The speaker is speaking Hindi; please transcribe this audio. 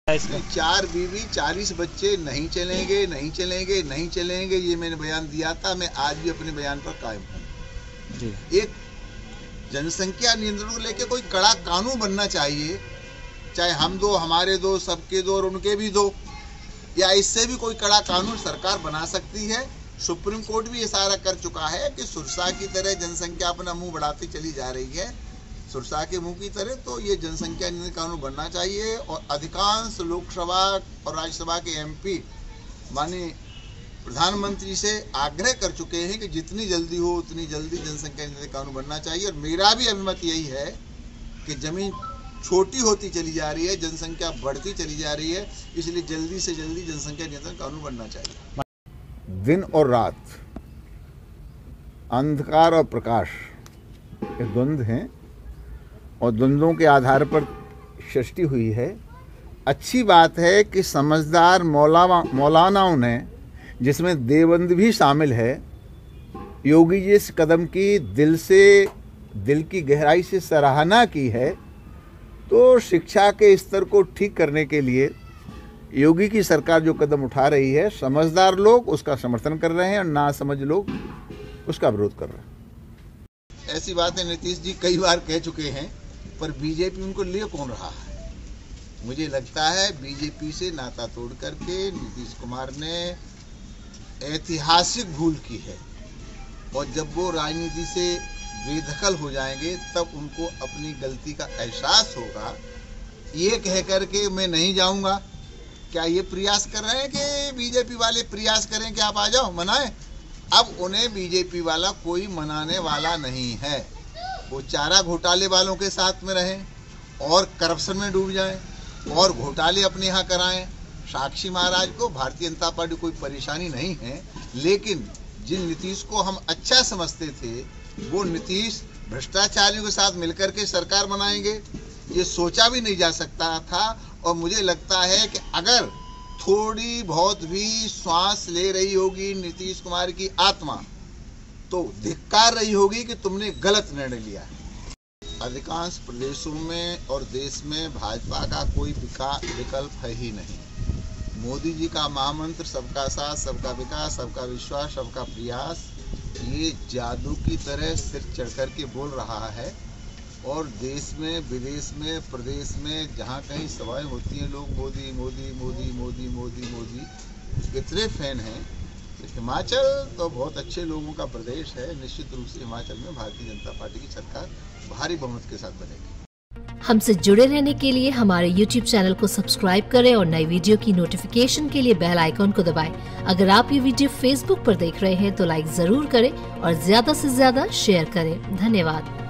4 बीवी 40 बच्चे नहीं चलेंगे, नहीं चलेंगे, नहीं चलेंगे, ये मैंने बयान दिया था। मैं आज भी अपने बयान पर कायम हूँ। एक जनसंख्या नियंत्रण को लेकर कोई कड़ा कानून बनना चाहिए, चाहे हम दो, हमारे दो, सबके दो और उनके भी दो, या इससे भी कोई कड़ा कानून सरकार बना सकती है। सुप्रीम कोर्ट भी इशारा कर चुका है कि सुरसा की तरह जनसंख्या अपना मुंह बढ़ाती चली जा रही है, सुरसा के मुंह की तरह। तो ये जनसंख्या नियंत्रण कानून बनना चाहिए। और अधिकांश लोकसभा और राज्यसभा के एमपी माननीय प्रधानमंत्री से आग्रह कर चुके हैं कि जितनी जल्दी हो उतनी जल्दी जनसंख्या नियंत्रण कानून बनना चाहिए। और मेरा भी अभिमत यही है कि जमीन छोटी होती चली जा रही है, जनसंख्या बढ़ती चली जा रही है, इसलिए जल्दी से जल्दी जनसंख्या नियंत्रण कानून बनना चाहिए। दिन और रात, अंधकार और प्रकाश, ये द्वंद्व हैं और द्वंद्वों के आधार पर सृष्टि हुई है। अच्छी बात है कि समझदार मौलानाओं ने, जिसमें देवबंद भी शामिल है, योगी जी इस कदम की दिल की गहराई से सराहना की है। तो शिक्षा के स्तर को ठीक करने के लिए योगी की सरकार जो कदम उठा रही है, समझदार लोग उसका समर्थन कर रहे हैं और नासमझ लोग उसका विरोध कर रहे हैं। ऐसी बातें नीतीश जी कई बार कह चुके हैं, पर बीजेपी उनको ले कौन रहा है? मुझे लगता है बीजेपी से नाता तोड़ करके नीतीश कुमार ने ऐतिहासिक भूल की है। और जब वो राजनीति से बेदखल हो जाएंगे तब उनको अपनी गलती का एहसास होगा। ये कह करके मैं नहीं जाऊंगा, क्या ये प्रयास कर रहे हैं कि बीजेपी वाले प्रयास करें कि आप आ जाओ मनाएं? अब उन्हें बीजेपी वाला कोई मनाने वाला नहीं है। वो चारा घोटाले वालों के साथ में रहें और करप्शन में डूब जाएं और घोटाले अपने यहाँ कराएं। साक्षी महाराज को भारतीय जनता पार्टी कोई परेशानी नहीं है, लेकिन जिन नीतीश को हम अच्छा समझते थे, वो नीतीश भ्रष्टाचारियों के साथ मिलकर के सरकार बनाएंगे, ये सोचा भी नहीं जा सकता था। और मुझे लगता है कि अगर थोड़ी बहुत भी श्वास ले रही होगी नीतीश कुमार की आत्मा, तो धिक्कार रही होगी कि तुमने गलत निर्णय लिया है। अधिकांश प्रदेशों में और देश में भाजपा का कोई विकल्प है ही नहीं। मोदी जी का महामंत्र सबका साथ, सबका विकास, सबका विश्वास, सबका प्रयास, ये जादू की तरह सिर चढ़ कर के बोल रहा है। और देश में, विदेश में, प्रदेश में जहाँ कहीं सभाएं होती हैं, लोग मोदी मोदी मोदी मोदी मोदी मोदी इतने फैन हैं। हिमाचल तो बहुत अच्छे लोगों का प्रदेश है। निश्चित रूप से हिमाचल में भारतीय जनता पार्टी की सरकार भारी बहुमत के साथ बनेगी। हमसे जुड़े रहने के लिए हमारे YouTube चैनल को सब्सक्राइब करें और नई वीडियो की नोटिफिकेशन के लिए बेल आइकॉन को दबाएं। अगर आप ये वीडियो Facebook पर देख रहे हैं तो लाइक जरूर करें और ज्यादा से ज्यादा शेयर करें। धन्यवाद।